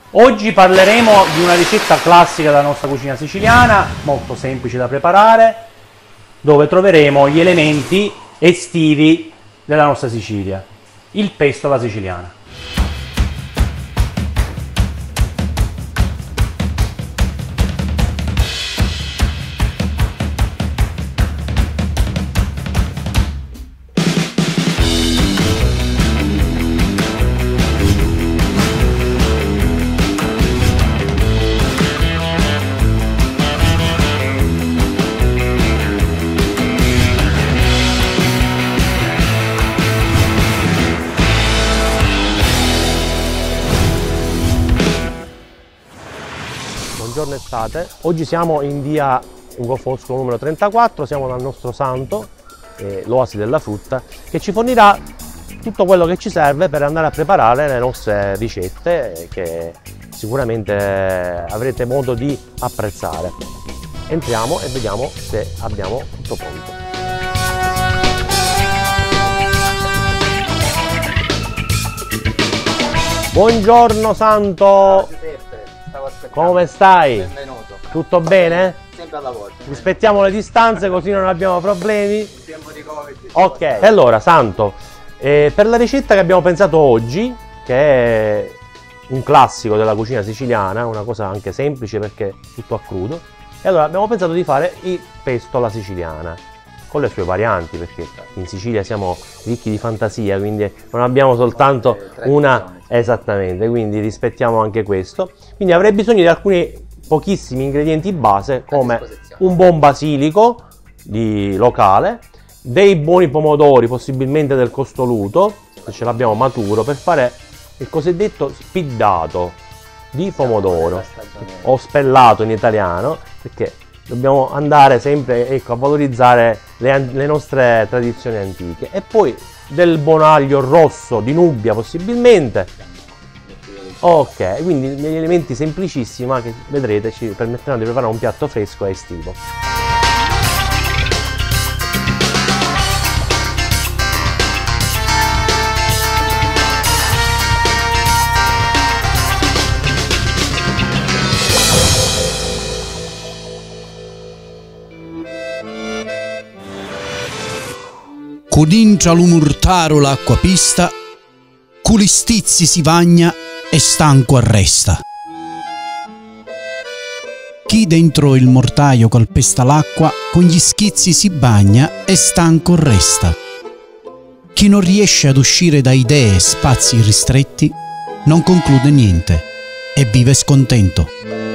Oggi parleremo di una ricetta classica della nostra cucina siciliana, molto semplice da preparare, dove troveremo gli elementi estivi della nostra Sicilia, il pesto alla siciliana. Buongiorno estate, oggi siamo in via Ugo Foscolo numero 34, siamo dal nostro santo, l'Oasi della Frutta, che ci fornirà tutto quello che ci serve per andare a preparare le nostre ricette che sicuramente avrete modo di apprezzare. Entriamo e vediamo se abbiamo tutto pronto. Buongiorno Santo! Come stai? Benvenuto. Tutto bene? Sempre alla volta. Rispettiamo le distanze così non abbiamo problemi. In tempo di Covid. Ok, allora Santo, per la ricetta che abbiamo pensato oggi, che è un classico della cucina siciliana, una cosa anche semplice perché è tutto a crudo, e allora abbiamo pensato di fare il pesto alla siciliana, con le sue varianti, perché in Sicilia siamo ricchi di fantasia, quindi non abbiamo soltanto una... Esattamente, quindi rispettiamo anche questo. Quindi avrei bisogno di alcuni pochissimi ingredienti base, come un buon basilico di locale, dei buoni pomodori, possibilmente del costoluto, se ce l'abbiamo maturo, per fare il cosiddetto spiddato di pomodoro, o spellato in italiano, perché dobbiamo andare sempre, ecco, a valorizzare le nostre tradizioni antiche. E poi del buon aglio rosso di Nubia possibilmente. Ok, quindi degli elementi semplicissimi ma che vedrete ci permetteranno di preparare un piatto fresco e estivo. Codintra l'umurtaro l'acqua pista, culistizzi si vagna e stanco arresta. Chi dentro il mortaio calpesta l'acqua, con gli schizzi si bagna e stanco resta. Chi non riesce ad uscire da idee e spazi ristretti, non conclude niente e vive scontento.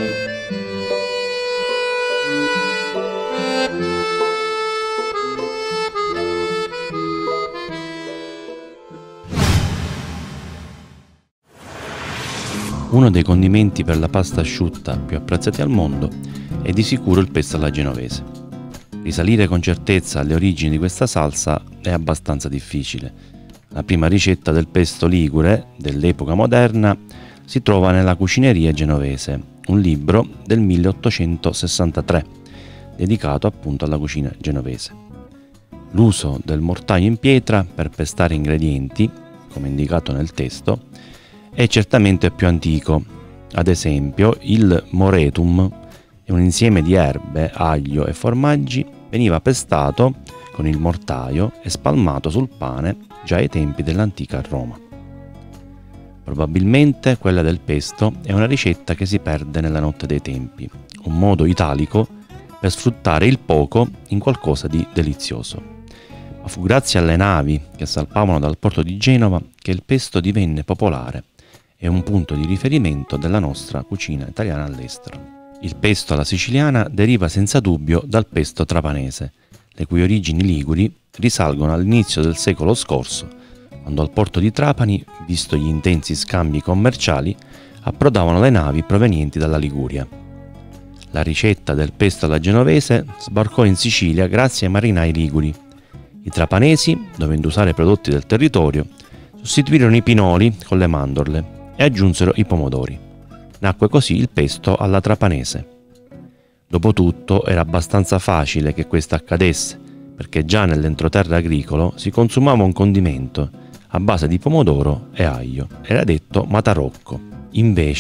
Uno dei condimenti per la pasta asciutta più apprezzati al mondo è di sicuro il pesto alla genovese. Risalire con certezza alle origini di questa salsa è abbastanza difficile. La prima ricetta del pesto ligure dell'epoca moderna si trova nella Cucineria genovese, un libro del 1863, dedicato appunto alla cucina genovese. L'uso del mortaio in pietra per pestare ingredienti, come indicato nel testo, è certamente più antico. Ad esempio, il moretum è un insieme di erbe, aglio e formaggi, veniva pestato con il mortaio e spalmato sul pane già ai tempi dell'antica Roma. Probabilmente quella del pesto è una ricetta che si perde nella notte dei tempi, un modo italico per sfruttare il poco in qualcosa di delizioso. Ma fu grazie alle navi che salpavano dal porto di Genova che il pesto divenne popolare e un punto di riferimento della nostra cucina italiana all'estero. Il pesto alla siciliana deriva senza dubbio dal pesto trapanese, le cui origini liguri risalgono all'inizio del secolo scorso, quando al porto di Trapani, visto gli intensi scambi commerciali, approdavano le navi provenienti dalla Liguria. La ricetta del pesto alla genovese sbarcò in Sicilia grazie ai marinai liguri. I trapanesi, dovendo usare prodotti del territorio, sostituirono i pinoli con le mandorle e aggiunsero i pomodori. Nacque così il pesto alla trapanese. Dopotutto era abbastanza facile che questo accadesse, perché già nell'entroterra agricolo si consumava un condimento a base di pomodoro e aglio. Era detto matarocco. Invece,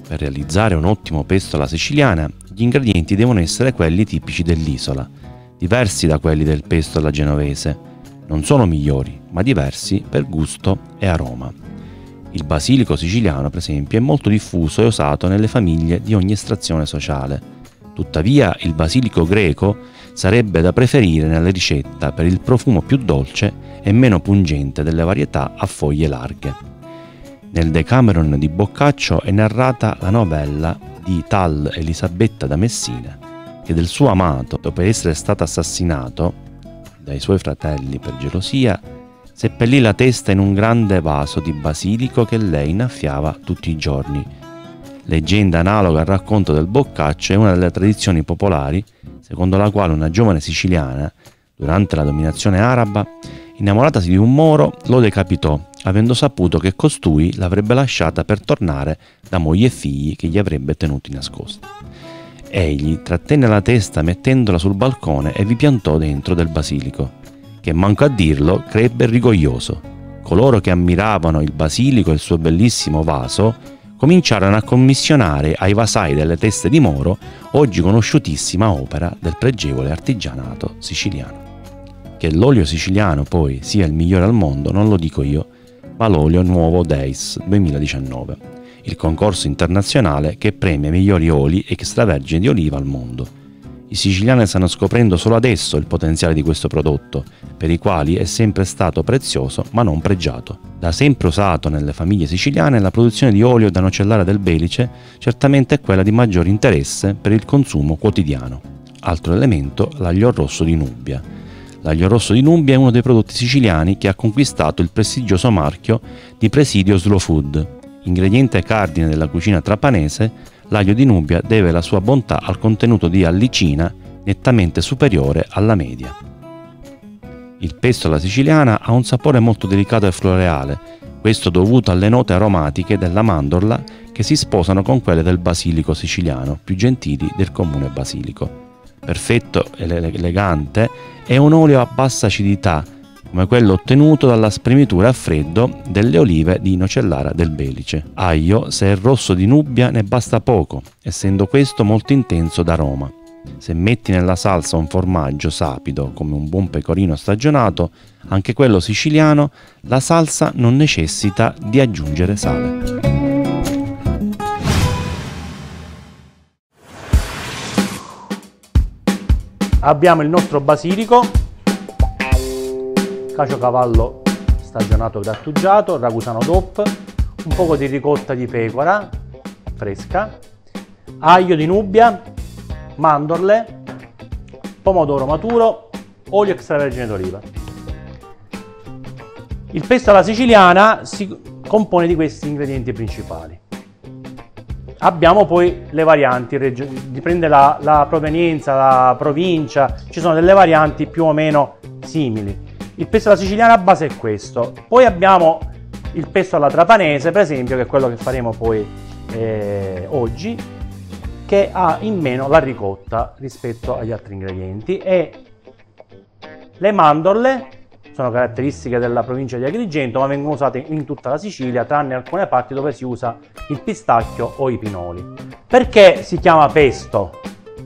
Per realizzare un ottimo pesto alla siciliana, gli ingredienti devono essere quelli tipici dell'isola, diversi da quelli del pesto alla genovese. Non sono migliori, ma diversi per gusto e aroma. Il basilico siciliano, per esempio, è molto diffuso e usato nelle famiglie di ogni estrazione sociale. Tuttavia, il basilico greco sarebbe da preferire nella ricetta per il profumo più dolce e meno pungente delle varietà a foglie larghe. Nel Decameron di Boccaccio è narrata la novella di tal Elisabetta da Messina, che del suo amato, dopo essere stato assassinato dai suoi fratelli per gelosia, seppellì la testa in un grande vaso di basilico che lei innaffiava tutti i giorni. Leggenda analoga al racconto del Boccaccio è una delle tradizioni popolari, secondo la quale una giovane siciliana, durante la dominazione araba, innamoratasi di un moro, lo decapitò, avendo saputo che costui l'avrebbe lasciata per tornare da moglie e figli che gli avrebbe tenuti nascosti. Egli trattenne la testa mettendola sul balcone e vi piantò dentro del basilico, che manco a dirlo crebbe rigoglioso. Coloro che ammiravano il basilico e il suo bellissimo vaso cominciarono a commissionare ai vasai delle teste di moro oggi conosciutissima opera del pregevole artigianato siciliano. Che l'olio siciliano poi sia il migliore al mondo non lo dico io, ma l'olio Nuovo Days 2019, il concorso internazionale che premia i migliori oli extravergini di oliva al mondo. I siciliani stanno scoprendo solo adesso il potenziale di questo prodotto, per i quali è sempre stato prezioso ma non pregiato. Da sempre usato nelle famiglie siciliane, la produzione di olio da nocellare del Belice certamente è quella di maggior interesse per il consumo quotidiano. Altro elemento, l'aglio rosso di Nubia. L'aglio rosso di Nubia è uno dei prodotti siciliani che ha conquistato il prestigioso marchio di Presidio Slow Food. Ingrediente cardine della cucina trapanese, l'aglio di Nubia deve la sua bontà al contenuto di allicina nettamente superiore alla media. Il pesto alla siciliana ha un sapore molto delicato e floreale, questo dovuto alle note aromatiche della mandorla che si sposano con quelle del basilico siciliano, più gentili del comune basilico. Perfetto e elegante è un olio a bassa acidità, come quello ottenuto dalla spremitura a freddo delle olive di Nocellara del Belice. Aglio, se è rosso di Nubia, ne basta poco, essendo questo molto intenso d'aroma. Se metti nella salsa un formaggio sapido, come un buon pecorino stagionato, anche quello siciliano, la salsa non necessita di aggiungere sale. Abbiamo il nostro basilico, caciocavallo stagionato grattugiato, ragusano DOP, un poco di ricotta di pecora fresca, aglio di Nubia, mandorle, pomodoro maturo, olio extravergine d'oliva. Il pesto alla siciliana si compone di questi ingredienti principali. Abbiamo poi le varianti, dipende la provenienza, la provincia, ci sono delle varianti più o meno simili. Il pesto alla siciliana a base è questo. Poi abbiamo il pesto alla trapanese, per esempio, che è quello che faremo poi oggi, che ha in meno la ricotta rispetto agli altri ingredienti, e le mandorle sono caratteristiche della provincia di Agrigento, ma vengono usate in tutta la Sicilia, tranne alcune parti dove si usa il pistacchio o i pinoli. Perché si chiama pesto?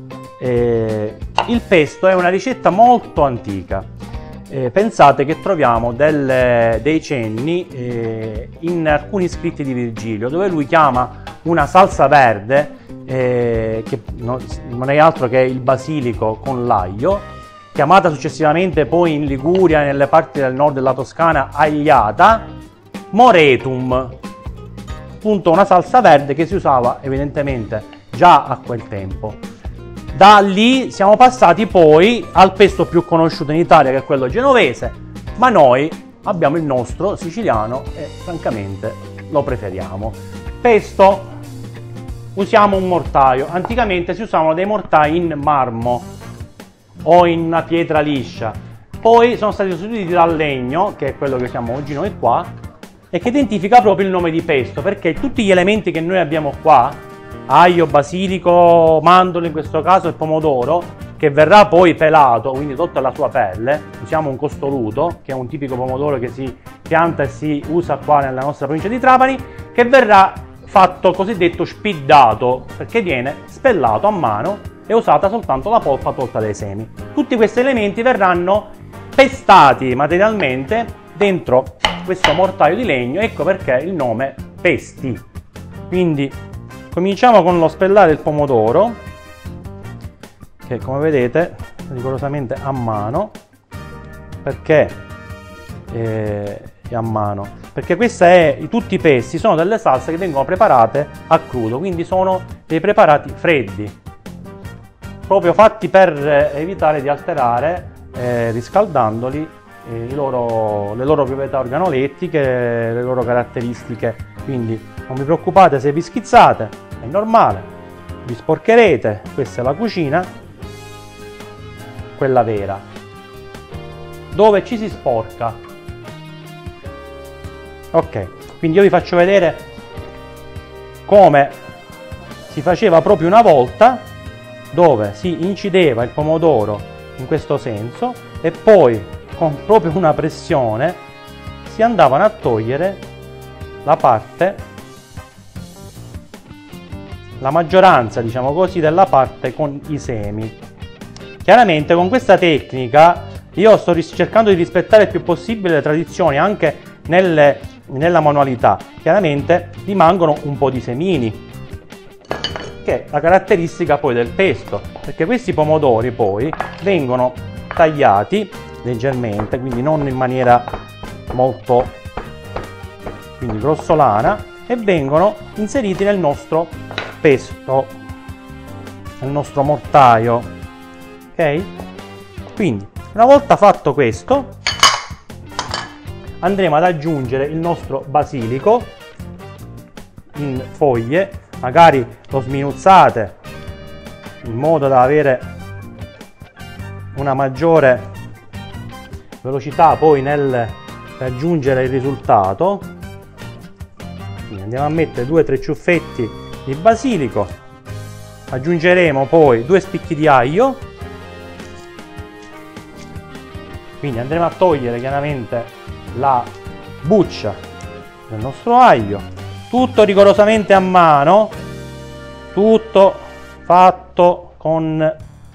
Il pesto è una ricetta molto antica. Pensate che troviamo dei cenni in alcuni scritti di Virgilio, dove lui chiama una salsa verde, che non è altro che il basilico con l'aglio, chiamata successivamente poi in Liguria e nelle parti del nord della Toscana agliata, moretum, appunto una salsa verde che si usava evidentemente già a quel tempo. Da lì siamo passati poi al pesto più conosciuto in Italia, che è quello genovese, ma noi abbiamo il nostro siciliano e francamente lo preferiamo. Pesto, usiamo un mortaio. Anticamente si usavano dei mortai in marmo o in una pietra liscia, poi sono stati sostituiti dal legno, che è quello che usiamo oggi noi qua, e che identifica proprio il nome di pesto, perché tutti gli elementi che noi abbiamo qua, aglio, basilico, mandorle in questo caso e pomodoro, che verrà poi pelato, quindi tolta la sua pelle, usiamo un costoluto, che è un tipico pomodoro che si pianta e si usa qua nella nostra provincia di Trapani, che verrà fatto cosiddetto spiddato, perché viene spellato a mano e usata soltanto la polpa tolta dai semi. Tutti questi elementi verranno pestati materialmente dentro questo mortaio di legno, ecco perché il nome pesti. Quindi cominciamo con lo spellare il pomodoro, che come vedete rigorosamente a mano, perché a mano, perché tutti i pesti sono delle salse che vengono preparate a crudo, quindi sono dei preparati freddi, proprio fatti per evitare di alterare, riscaldandoli, le loro proprietà organolettiche, le loro caratteristiche. Quindi non vi preoccupate se vi schizzate, è normale, vi sporcherete. Questa è la cucina, quella vera, dove ci si sporca. Ok, quindi io vi faccio vedere come si faceva proprio una volta, dove si incideva il pomodoro in questo senso e poi con proprio una pressione si andavano a togliere la maggioranza, diciamo così, della parte con i semi. Chiaramente con questa tecnica io sto cercando di rispettare il più possibile le tradizioni anche nella manualità. Chiaramente rimangono un po' di semini, che è la caratteristica poi del pesto, perché questi pomodori poi vengono tagliati leggermente, quindi non in maniera molto grossolana, e vengono inseriti nel nostro pesto, nel nostro mortaio. Ok? Quindi una volta fatto questo andremo ad aggiungere il nostro basilico in foglie, magari lo sminuzzate in modo da avere una maggiore velocità poi nel raggiungere il risultato. Quindi andiamo a mettere 2-3 ciuffetti di basilico, aggiungeremo poi 2 spicchi di aglio, quindi andremo a togliere chiaramente la buccia del nostro aglio, tutto rigorosamente a mano, tutto fatto con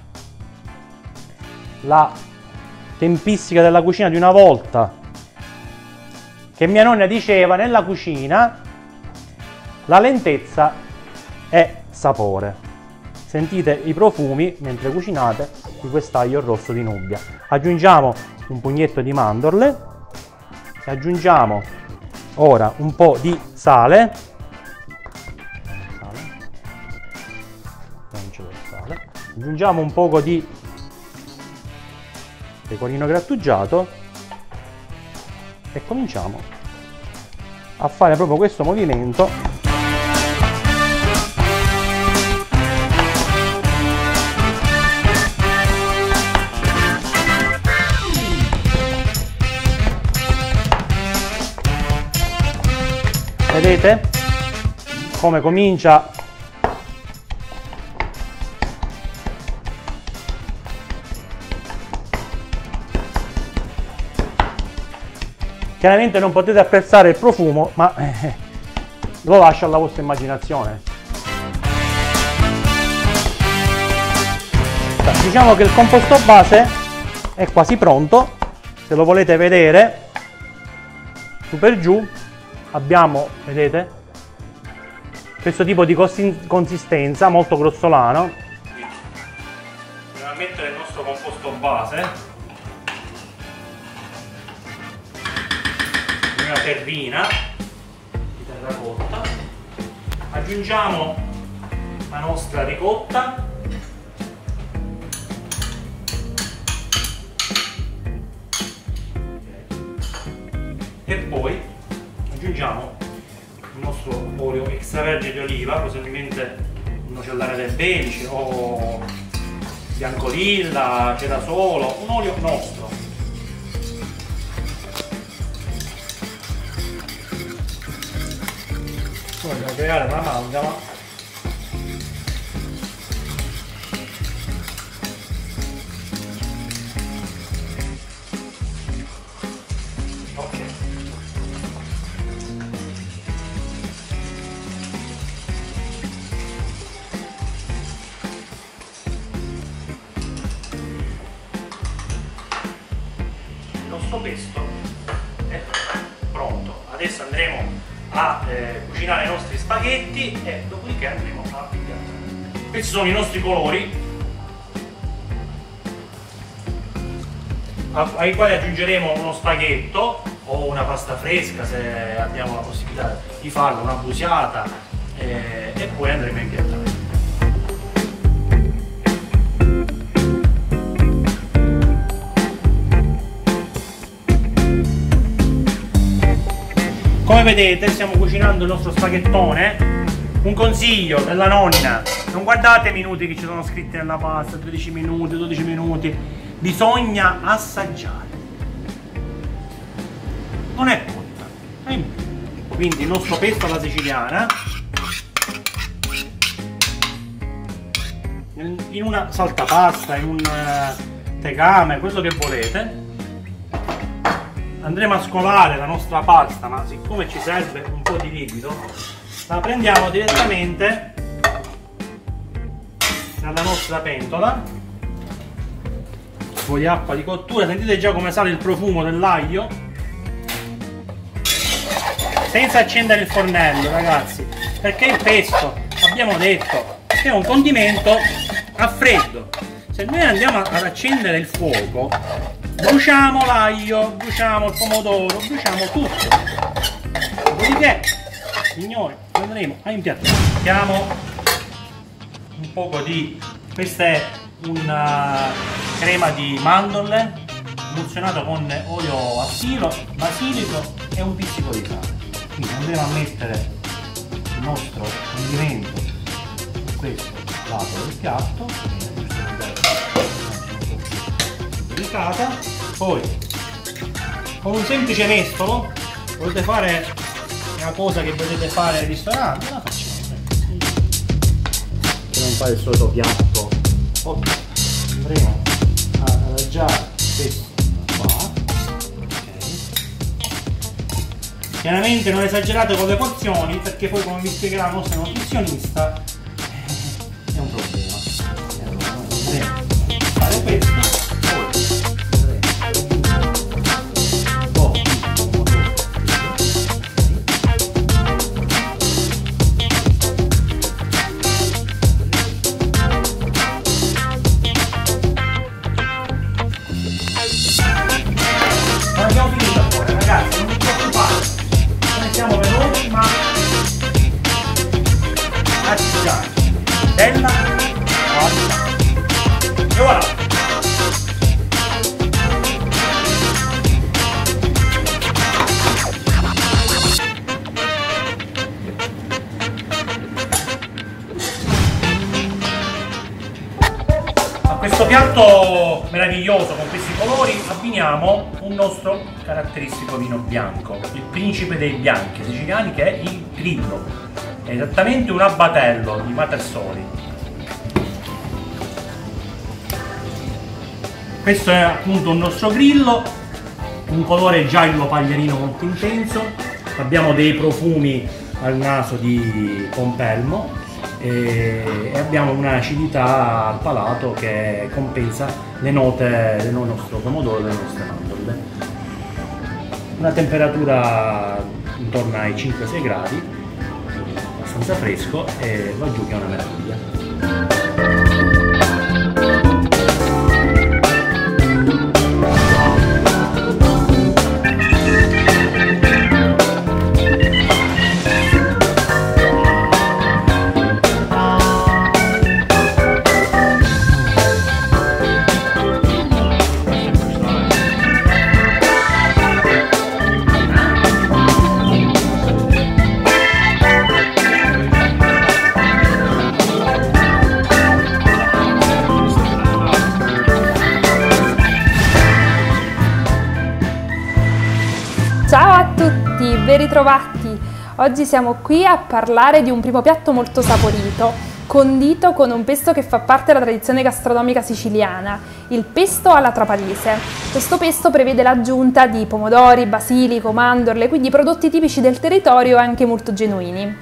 la tempistica della cucina di una volta, che mia nonna diceva: nella cucina la lentezza è sapore. Sentite i profumi mentre cucinate di quest'aglio rosso di Nubia. Aggiungiamo un pugnetto di mandorle e aggiungiamo ora un po' di sale. Non c'è lo sale. Aggiungiamo un poco di pecorino grattugiato e cominciamo a fare proprio questo movimento. Vedete come comincia Chiaramente non potete apprezzare il profumo, ma lo lascio alla vostra immaginazione. Diciamo che il composto base è quasi pronto. Se lo volete vedere, su per giù abbiamo, vedete, questo tipo di consistenza molto grossolano. Andiamo a mettere il nostro composto base in una terrina di terracotta, aggiungiamo la nostra ricotta, e poi aggiungiamo il nostro olio extravergine di oliva, possibilmente un nocellare del Belice o biancolilla, cerasolo, un olio nostro. Poi dobbiamo creare un'amalgama pesto è pronto. Adesso andremo a cucinare i nostri spaghetti e dopodiché andremo a pigliare. Questi sono i nostri colori ai quali aggiungeremo uno spaghetto o una pasta fresca se abbiamo la possibilità di farlo, una busiata, e poi andremo a impiattare. Come vedete stiamo cucinando il nostro spaghettone. Un consiglio della nonna: non guardate i minuti che ci sono scritti nella pasta, 13 minuti, 12 minuti, bisogna assaggiare. Non è cotta. Quindi il nostro pesto alla siciliana in una saltapasta, in un tegame, quello che volete. Andremo a scolare la nostra pasta, ma siccome ci serve un po' di liquido, la prendiamo direttamente dalla nostra pentola, un po' di acqua di cottura. Sentite già come sale il profumo dell'aglio, senza accendere il fornello, ragazzi, perché il pesto, abbiamo detto, è un condimento a freddo. Se noi andiamo ad accendere il fuoco, bruciamo l'aglio, bruciamo il pomodoro, bruciamo tutto. Dopodiché, signori, andremo a impiattare. Mettiamo un poco di... questa è una crema di mandorle emulsionata con olio a filo, basilico e un pizzico di sale. Quindi andremo a mettere il nostro condimento in questo lato del piatto, delicata. Poi con un semplice mestolo, volete fare una cosa che potete fare al ristorante, la facciamo, che non fare il solito piatto. Andremo ad adagiare questo qua. Chiaramente non esagerate con le porzioni, perché poi, come vi spiegherà la nostra nutrizionista, è un problema. Allora andremo a fare questo. Non abbiamo finito ancora, ragazzi, non vi preoccupate. Noi siamo veloci, ma artigiani della qualità. E voilà! A questo piatto meraviglioso con questi colori abbiniamo un nostro caratteristico vino bianco, il principe dei bianchi siciliani, che è il Grillo. È esattamente un abbatello di Matersoli. Questo è appunto un nostro Grillo, un colore giallo paglierino molto intenso. Abbiamo dei profumi al naso di pompelmo e abbiamo un'acidità al palato che compensa le note del nostro pomodoro e delle nostre mandorle. Una temperatura intorno ai 5-6 gradi, abbastanza fresco, e va giù che è una meraviglia. Ciao a tutti, ben ritrovati! Oggi siamo qui a parlare di un primo piatto molto saporito, condito con un pesto che fa parte della tradizione gastronomica siciliana, il pesto alla trapanese. Questo pesto prevede l'aggiunta di pomodori, basilico, mandorle, quindi prodotti tipici del territorio e anche molto genuini.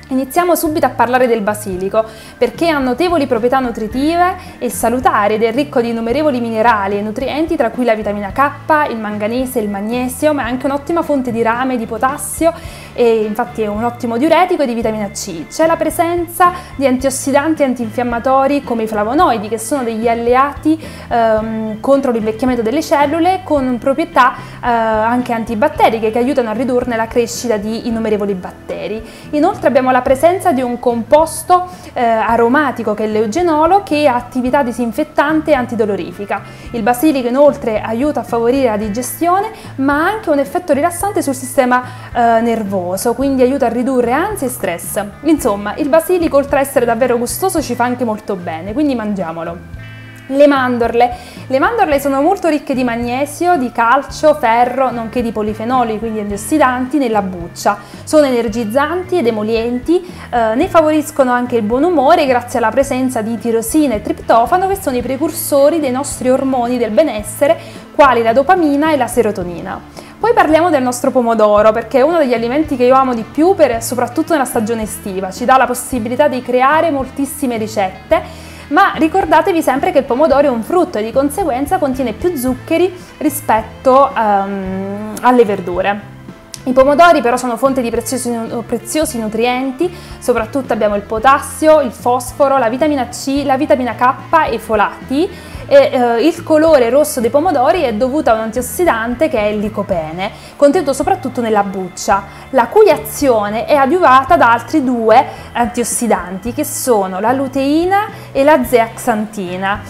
Iniziamo subito a parlare del basilico, perché ha notevoli proprietà nutritive e salutari ed è ricco di innumerevoli minerali e nutrienti, tra cui la vitamina K, il manganese, il magnesio, ma è anche un'ottima fonte di rame, di potassio e infatti è un ottimo diuretico e di vitamina C. C'è la presenza di antiossidanti e antinfiammatori come i flavonoidi, che sono degli alleati contro l'invecchiamento delle cellule, con proprietà anche antibatteriche che aiutano a ridurne la crescita di innumerevoli batteri. Inoltre abbiamo la presenza di un composto aromatico che è l'eugenolo, che ha attività disinfettante e antidolorifica. Il basilico inoltre aiuta a favorire la digestione, ma ha anche un effetto rilassante sul sistema nervoso, quindi aiuta a ridurre ansia e stress. Insomma, il basilico, oltre a essere davvero gustoso, ci fa anche molto bene, quindi mangiamolo. Le mandorle sono molto ricche di magnesio, di calcio, ferro, nonché di polifenoli, quindi antiossidanti nella buccia. Sono energizzanti ed emolienti, ne favoriscono anche il buon umore grazie alla presenza di tirosina e triptofano, che sono i precursori dei nostri ormoni del benessere, quali la dopamina e la serotonina. Poi parliamo del nostro pomodoro, perché è uno degli alimenti che io amo di più, soprattutto nella stagione estiva. Ci dà la possibilità di creare moltissime ricette, ma ricordatevi sempre che il pomodoro è un frutto e di conseguenza contiene più zuccheri rispetto alle verdure. I pomodori però sono fonte di preziosi nutrienti, soprattutto abbiamo il potassio, il fosforo, la vitamina C, la vitamina K e i folati. Il colore rosso dei pomodori è dovuto a un antiossidante che è il licopene, contenuto soprattutto nella buccia, la cui azione è adiuvata da altri due antiossidanti, che sono la luteina e la zeaxantina.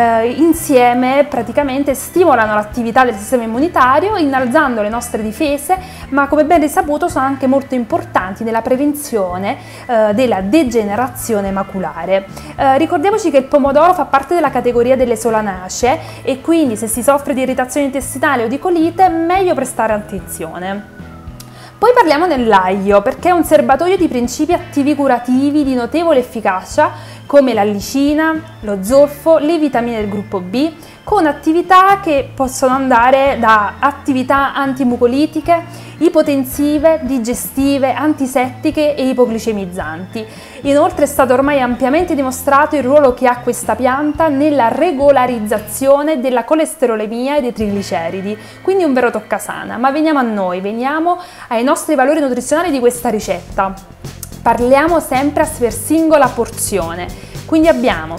Insieme praticamente stimolano l'attività del sistema immunitario, innalzando le nostre difese, ma come ben risaputo sono anche molto importanti nella prevenzione della degenerazione maculare. Ricordiamoci che il pomodoro fa parte della categoria delle solanacee e quindi se si soffre di irritazione intestinale o di colite è meglio prestare attenzione. Poi parliamo dell'aglio, perché è un serbatoio di principi attivi curativi di notevole efficacia, come l'allicina, lo zolfo, le vitamine del gruppo B, con attività che possono andare da attività antimucolitiche, ipotensive, digestive, antisettiche e ipoglicemizzanti. Inoltre è stato ormai ampiamente dimostrato il ruolo che ha questa pianta nella regolarizzazione della colesterolemia e dei trigliceridi, quindi un vero toccasana. Ma veniamo a noi, veniamo ai nostri valori nutrizionali di questa ricetta. Parliamo sempre per singola porzione, quindi abbiamo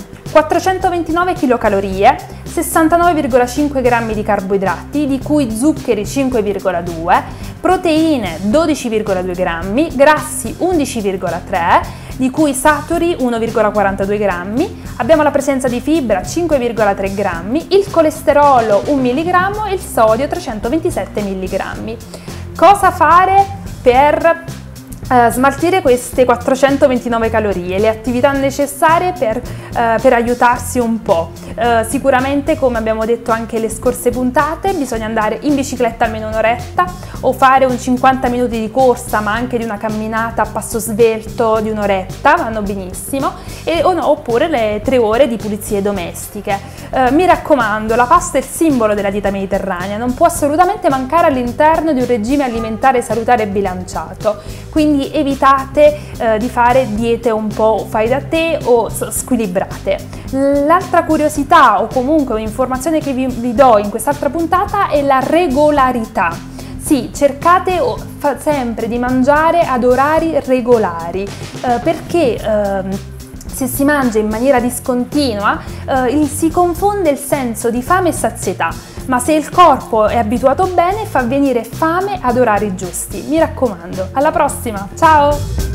429 kcal, 69,5 g di carboidrati, di cui zuccheri 5,2, proteine 12,2 g, grassi 11,3, di cui saturi 1,42 g, abbiamo la presenza di fibra 5,3 g, il colesterolo 1 mg e il sodio 327 mg. Cosa fare per smaltire queste 429 calorie, le attività necessarie per aiutarsi un po'. Sicuramente, come abbiamo detto anche le scorse puntate, bisogna andare in bicicletta almeno un'oretta o fare un 50 minuti di corsa, ma anche di una camminata a passo svelto di un'oretta, vanno benissimo, oppure le 3 ore di pulizie domestiche. Mi raccomando, la pasta è il simbolo della dieta mediterranea, non può assolutamente mancare all'interno di un regime alimentare salutare e bilanciato, quindi evitate di fare diete un po' fai da te o squilibrate. L'altra curiosità o comunque un'informazione che vi do in quest'altra puntata è la regolarità. Sì, cercate sempre di mangiare ad orari regolari, perché se si mangia in maniera discontinua si confonde il senso di fame e sazietà, ma se il corpo è abituato bene fa venire fame ad orari giusti. Mi raccomando, alla prossima, ciao!